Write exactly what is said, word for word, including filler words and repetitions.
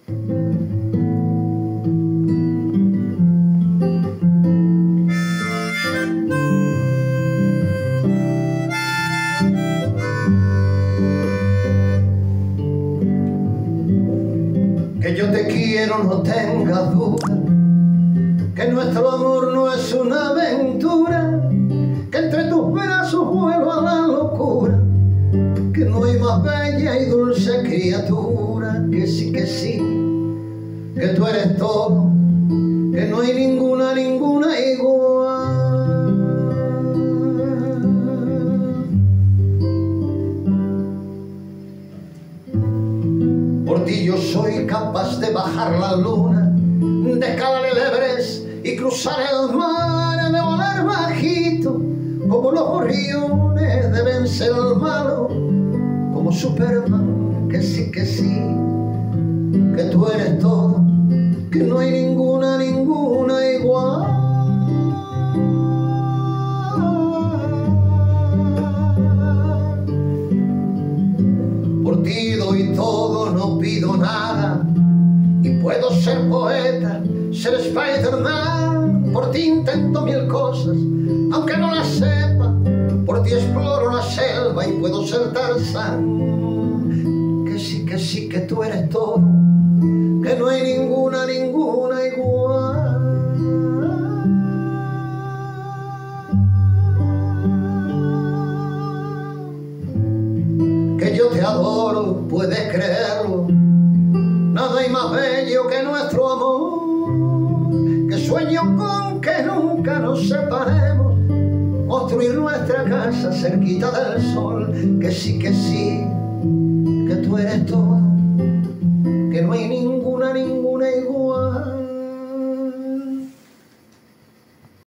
Que yo te quiero, no tengas duda, que nuestro amor no es una aventura, que entre tus brazos vuelo a la locura, que no hay más bella y dulce criatura, que sí, que sí, que tú eres todo, que no hay ninguna, ninguna igual. Por ti yo soy capaz de bajar la luna, de escalar el Everest y cruzar el mar, de volar bajito como los gorriones, de vencer al malo como Superman, que sí, que sí, que tú eres todo, que no hay ninguna, ninguna igual. Por ti doy todo, no pido nada, y puedo ser poeta, ser Spider-Man. Por ti intento mil cosas, aunque no las sepa. Por ti exploro la selva y puedo ser Tarzán. Que sí, que sí, que tú eres todo, que no hay ninguna, ninguna igual. Que yo te adoro, puedes creerlo, nada hay más bello que nuestro amor, que sueño con que nunca nos separemos, construir nuestra casa cerquita del sol. Que sí, que sí, que tú eres todo, que no hay ninguna, ninguna igual.